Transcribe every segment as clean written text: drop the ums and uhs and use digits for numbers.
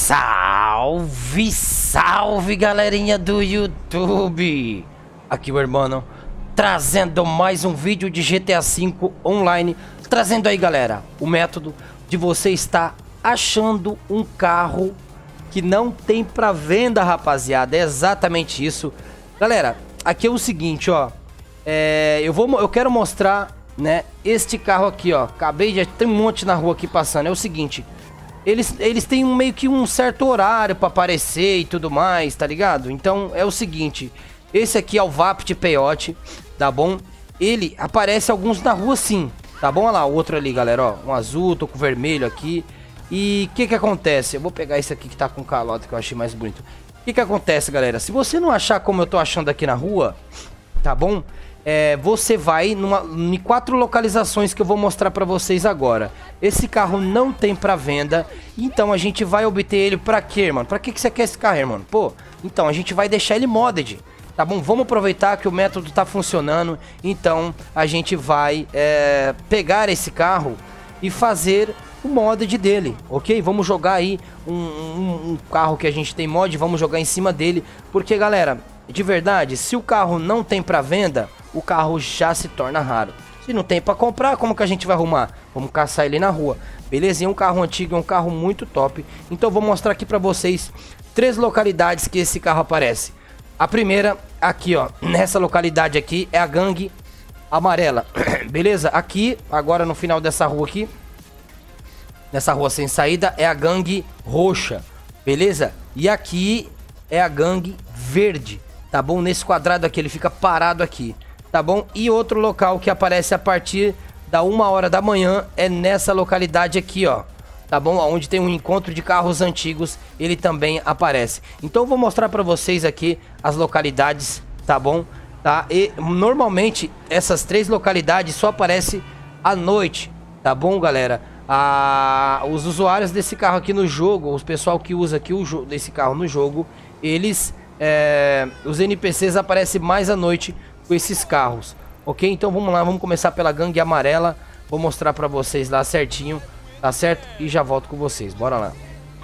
Salve, salve, galerinha do YouTube! Aqui o Hermano, trazendo mais um vídeo de GTA V Online. Trazendo aí, galera, o método de você estar achando um carro que não tem pra venda, rapaziada. É exatamente isso. Galera, aqui é o seguinte, ó. Eu quero mostrar, né, este carro aqui, ó. Acabei de... Tem um monte na rua aqui passando. É o seguinte... Eles têm meio que um certo horário pra aparecer e tudo mais, tá ligado? Então é o seguinte, esse aqui é o Vapt Peyote, tá bom? Ele aparece alguns na rua sim, tá bom? Olha lá, o outro ali, galera, ó, um azul, tô com vermelho aqui. E o que acontece? Eu vou pegar esse aqui que tá com calota, que eu achei mais bonito. O que acontece, galera? Se você não achar como eu tô achando aqui na rua, tá bom? Você vai em 4 localizações que eu vou mostrar pra vocês agora. Esse carro não tem pra venda, então a gente vai obter ele pra quê, mano? Pra que você quer esse carro, mano? Pô, então a gente vai deixar ele modded, tá bom? Vamos aproveitar que o método tá funcionando, então a gente vai pegar esse carro e fazer o modded dele, ok? Vamos jogar aí um carro que a gente tem mod, vamos jogar em cima dele, porque, galera, de verdade, se o carro não tem pra venda, o carro já se torna raro. Se não tem pra comprar, como que a gente vai arrumar? Vamos caçar ele na rua, beleza? E um carro antigo é um carro muito top. Então eu vou mostrar aqui pra vocês 3 localidades que esse carro aparece. A primeira, aqui ó, nessa localidade aqui, é a Gangue Amarela. Beleza? Aqui, agora no final dessa rua aqui, nessa rua sem saída, é a Gangue Roxa. Beleza? E aqui é a Gangue Verde. Tá bom? Nesse quadrado aqui, ele fica parado aqui. Tá bom? E outro local que aparece a partir da 1h da manhã é nessa localidade aqui, ó. Tá bom? Onde tem um encontro de carros antigos, ele também aparece. Então eu vou mostrar pra vocês aqui as localidades, tá bom? Tá? E normalmente essas 3 localidades só aparecem à noite, tá bom, galera? Os usuários desse carro aqui no jogo, os pessoal que usa aqui desse carro no jogo, eles... os NPCs aparecem mais à noite com esses carros, ok? Então vamos lá, vamos começar pela Gangue Amarela. Vou mostrar pra vocês lá certinho, tá certo? E já volto com vocês, bora lá.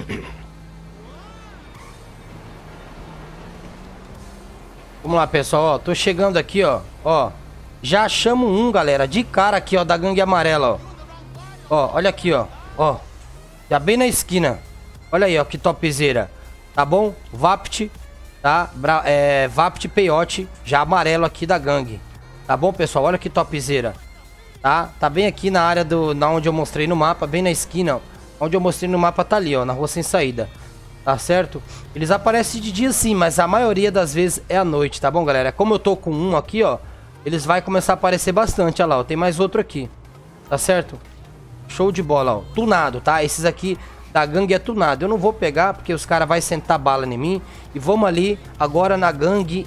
Vamos lá, pessoal, ó, tô chegando aqui, ó. Já achamos um, galera, de cara aqui, ó, da Gangue Amarela, ó. Olha aqui, ó, já bem na esquina. Olha aí, ó, que topzera. Tá bom? Vapt, tá? Vapt Peyote, já amarelo aqui da gangue. Tá bom, pessoal? Olha que topzera. Tá bem aqui na área onde eu mostrei no mapa, bem na esquina, ó. Onde eu mostrei no mapa tá ali, ó, na rua sem saída. Tá certo? Eles aparecem de dia sim, mas a maioria das vezes é à noite, tá bom, galera? Como eu tô com um aqui, ó, eles vai começar a aparecer bastante, olha lá, ó. Tem mais outro aqui. Tá certo? Show de bola, ó. Tunado, tá? Esses aqui da gangue é tunado. Eu não vou pegar porque os caras vão sentar bala em mim. E vamos ali agora na gangue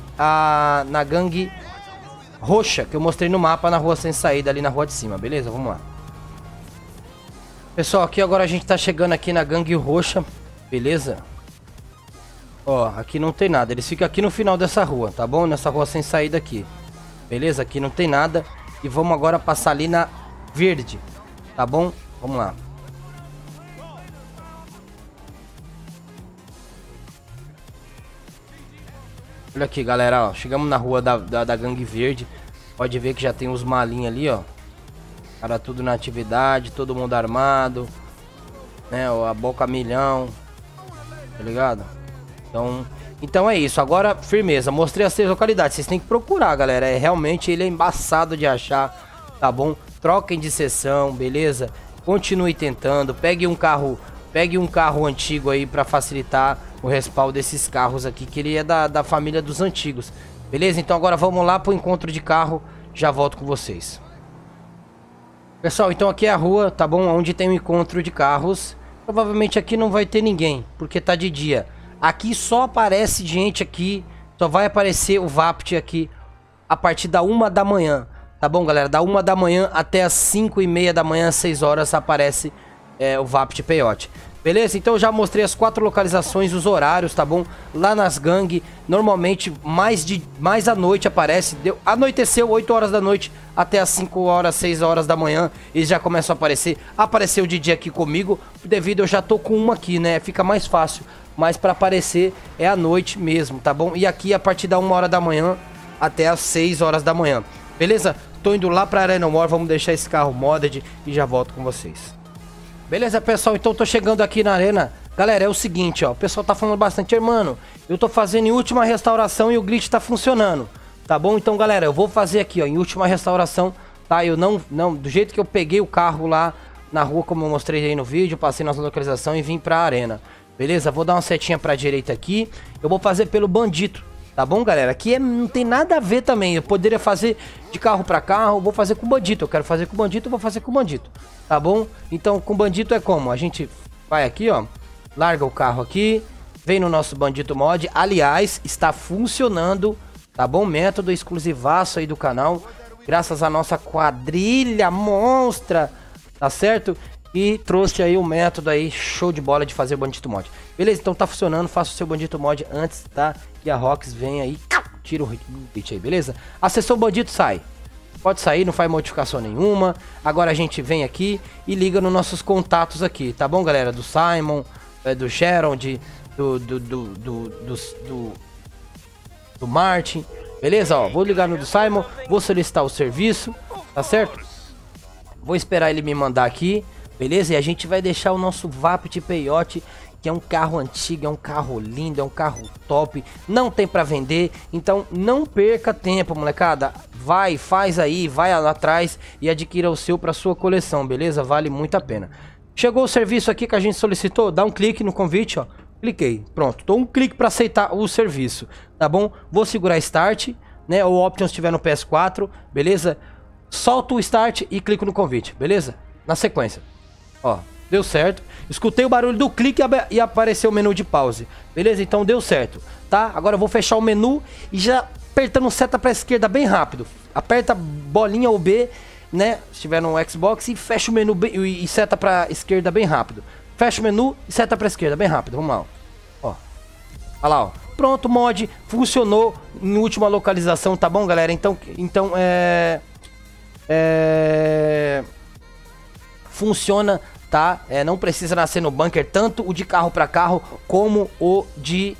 roxa, que eu mostrei no mapa, na rua sem saída, ali na rua de cima, beleza? Vamos lá. Pessoal, aqui agora a gente tá chegando aqui na gangue roxa, beleza? Ó, aqui não tem nada. Eles ficam aqui no final dessa rua, tá bom? Nessa rua sem saída aqui. Beleza? Aqui não tem nada. E vamos agora passar ali na verde, tá bom? Vamos lá. Olha aqui, galera, ó. Chegamos na rua da Gangue Verde. Pode ver que já tem os malinhos ali, ó. Cara, tudo na atividade, todo mundo armado, né? Ó, a boca a milhão. Tá ligado? Então é isso. Agora, firmeza. Mostrei as 3 localidades. Vocês têm que procurar, galera. Realmente ele é embaçado de achar, tá bom? Troquem de seção, beleza? Continue tentando. Pegue um carro antigo aí pra facilitar o respaldo desses carros aqui, que ele é da família dos antigos. Beleza? Então agora vamos lá pro encontro de carro. Já volto com vocês. Pessoal, então aqui é a rua, tá bom? Onde tem um encontro de carros. Provavelmente aqui não vai ter ninguém, porque tá de dia. Aqui só aparece gente aqui. Só vai aparecer o Vapt aqui a partir da 1h da manhã. Tá bom, galera? Da 1h da manhã até as 5h30 da manhã, 6 horas, aparece o Vapt Peyote. Beleza? Então eu já mostrei as 4 localizações, os horários, tá bom? Lá nas gangues, normalmente mais à noite aparece. Anoiteceu 8 horas da noite até as 5 horas, 6 horas da manhã, eles já começam a aparecer. Apareceu de dia aqui comigo, devido eu já tô com uma aqui, né? Fica mais fácil. Mas pra aparecer é à noite mesmo, tá bom? E aqui a partir da 1 hora da manhã até as 6 horas da manhã. Beleza? Tô indo lá pra Arena War, vamos deixar esse carro modded e já volto com vocês. Beleza, pessoal? Então tô chegando aqui na arena. Galera, é o seguinte, ó. O pessoal tá falando bastante, mano. Eu tô fazendo em última restauração e o glitch tá funcionando. Tá bom? Então, galera, eu vou fazer aqui, ó, em última restauração, tá? Eu não, do jeito que eu peguei o carro lá na rua, como eu mostrei aí no vídeo, passei na localização e vim pra arena. Beleza? Vou dar uma setinha pra direita aqui. Eu vou fazer pelo bandito. Tá bom, galera? Aqui não tem nada a ver também. Eu poderia fazer de carro pra carro. Vou fazer com o bandito. Eu quero fazer com o bandito, eu vou fazer com o bandito. Tá bom? Então, com o bandito é como? A gente vai aqui, ó. Larga o carro aqui. Vem no nosso bandito mod. Aliás, está funcionando. Tá bom? Método exclusivaço aí do canal. Graças à nossa quadrilha monstra. Tá certo? E trouxe aí o método aí, show de bola de fazer o bandito mod. Beleza, então tá funcionando, faça o seu bandito mod antes, tá? E a Rox vem aí, tira o hit aí, beleza? Acessou o bandito, sai. Pode sair, não faz modificação nenhuma. Agora a gente vem aqui e liga nos nossos contatos aqui, tá bom, galera? Do Simon, do Sharon, do Martin, beleza? Ó, vou ligar no do Simon, vou solicitar o serviço, tá certo? Vou esperar ele me mandar aqui. Beleza? E a gente vai deixar o nosso Vapt Peyote, que é um carro antigo, é um carro lindo, é um carro top. Não tem pra vender, então não perca tempo, molecada. Vai, faz aí, vai lá atrás e adquira o seu pra sua coleção, beleza? Vale muito a pena. Chegou o serviço aqui que a gente solicitou, dá um clique no convite, ó. Cliquei, pronto. Tô um clique pra aceitar o serviço, tá bom? Vou segurar Start, né? O Option se estiver no PS4, beleza? Solto o Start e clico no convite, beleza? Na sequência. Ó, deu certo. Escutei o barulho do clique e apareceu o menu de pause. Beleza? Então deu certo, tá? Agora eu vou fechar o menu e já apertando seta pra esquerda bem rápido. Aperta bolinha ou B, né? Se estiver no Xbox e fecha o menu e seta pra esquerda bem rápido. Fecha o menu e seta pra esquerda bem rápido. Vamos lá, ó. Olha lá, ó. Pronto, mod. Funcionou em última localização, tá bom, galera? Então funciona, tá? Não precisa nascer no bunker, tanto o de carro para carro como o de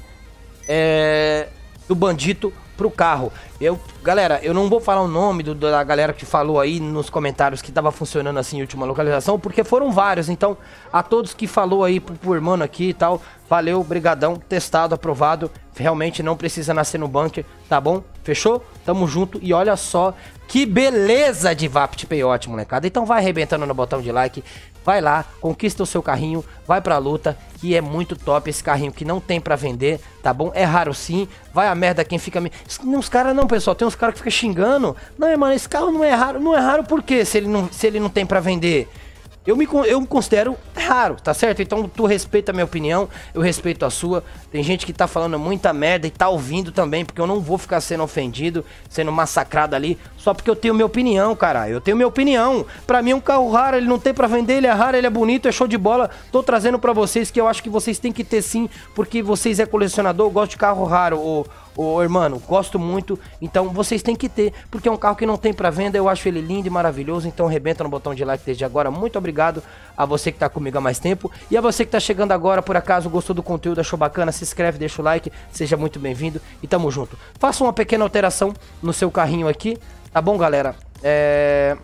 do bandito pro carro. Galera, eu não vou falar o nome da galera que falou aí nos comentários que tava funcionando assim em última localização, porque foram vários. Então, a todos que falou aí pro irmão aqui e tal, valeu, brigadão, testado, aprovado. Realmente não precisa nascer no bunker, tá bom? Fechou? Tamo junto e olha só que beleza de Vapt Peyote, molecada. Então vai arrebentando no botão de like, vai lá, conquista o seu carrinho, vai pra luta, que é muito top esse carrinho que não tem pra vender, tá bom? É raro sim, vai a merda quem fica... Uns caras não, pessoal, tem uns caras que ficam xingando. Não, mano, esse carro não é raro por quê? Se ele não tem pra vender... Eu me considero raro, tá certo? Então tu respeita a minha opinião, eu respeito a sua. Tem gente que tá falando muita merda e tá ouvindo também, porque eu não vou ficar sendo ofendido, sendo massacrado ali, só porque eu tenho minha opinião, cara. Eu tenho minha opinião. Pra mim é um carro raro, ele não tem pra vender, ele é raro, ele é bonito, é show de bola. Tô trazendo pra vocês que eu acho que vocês têm que ter sim, porque vocês é colecionador, eu gosto de carro raro, irmão, gosto muito, então vocês têm que ter, porque é um carro que não tem pra venda, eu acho ele lindo e maravilhoso, então arrebenta no botão de like desde agora. Muito obrigado a você que tá comigo há mais tempo, e a você que tá chegando agora, por acaso gostou do conteúdo, achou bacana, se inscreve, deixa o like, seja muito bem-vindo e tamo junto. Faça uma pequena alteração no seu carrinho aqui, tá bom, galera? Deixa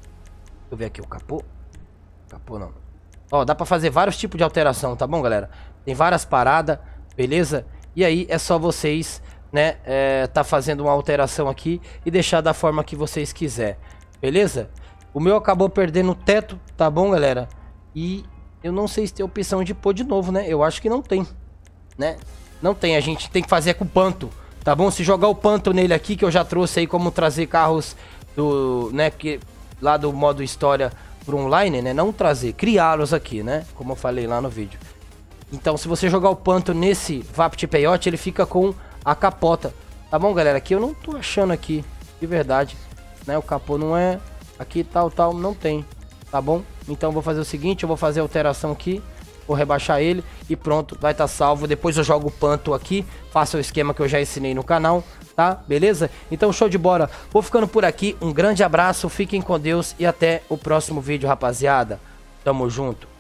eu ver aqui o capô. Capô não. Ó, dá pra fazer vários tipos de alteração, tá bom, galera? Tem várias paradas, beleza? E aí é só vocês, né, tá fazendo uma alteração aqui e deixar da forma que vocês quiser, beleza? O meu acabou perdendo o teto, tá bom, galera? E eu não sei se tem opção de pôr de novo, né? Eu acho que não tem, né? Não tem, a gente tem que fazer com o panto, tá bom? Se jogar o panto nele aqui, que eu já trouxe aí como trazer carros do, né, que lá do modo história pro online, né? Não trazer, criá-los aqui, né? Como eu falei lá no vídeo. Então, se você jogar o panto nesse Vapt Peyote, ele fica com a capota, tá bom, galera? Aqui eu não tô achando aqui, de verdade, né? O capô não é aqui, tal, não tem, tá bom? Então eu vou fazer o seguinte, eu vou fazer a alteração aqui, vou rebaixar ele e pronto, vai estar salvo. Depois eu jogo o Panto aqui, faço o esquema que eu já ensinei no canal, tá? Beleza? Então show de bola, vou ficando por aqui, um grande abraço, fiquem com Deus e até o próximo vídeo, rapaziada. Tamo junto.